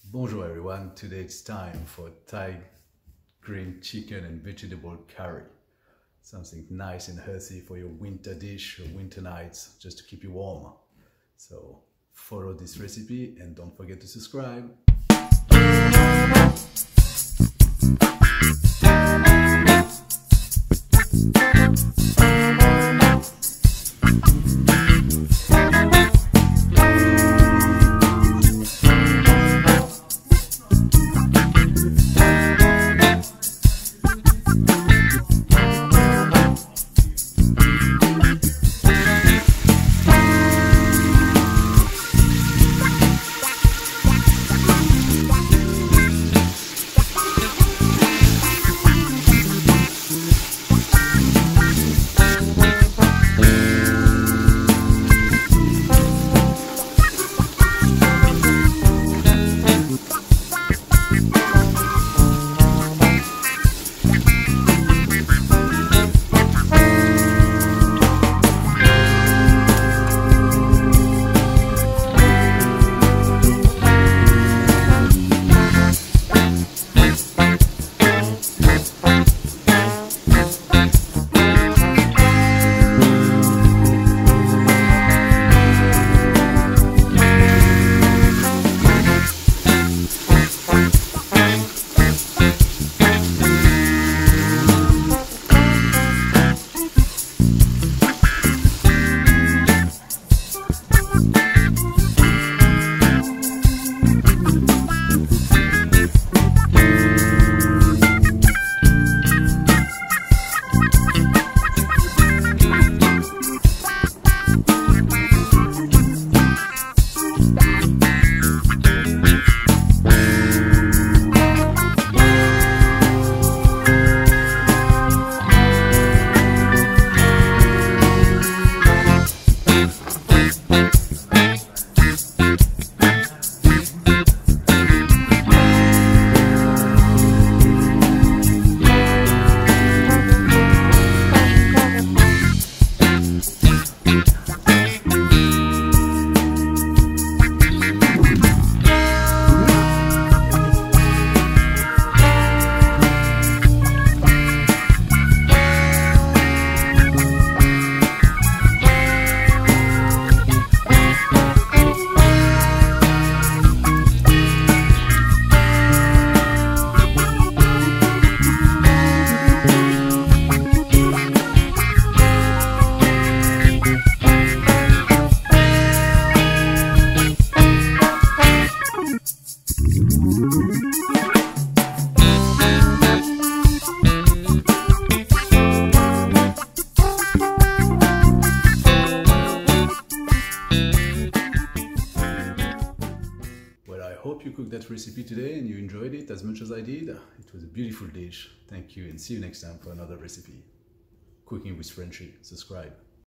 Bonjour everyone, today it's time for Thai green chicken and vegetable curry. Something nice and healthy for your winter dish or winter nights, just to keep you warm. So follow this recipe and don't forget to subscribe. I hope you cooked that recipe today and you enjoyed it as much as I did. It was a beautiful dish. Thank you and see you next time for another recipe. Cooking with Frenchy. Subscribe.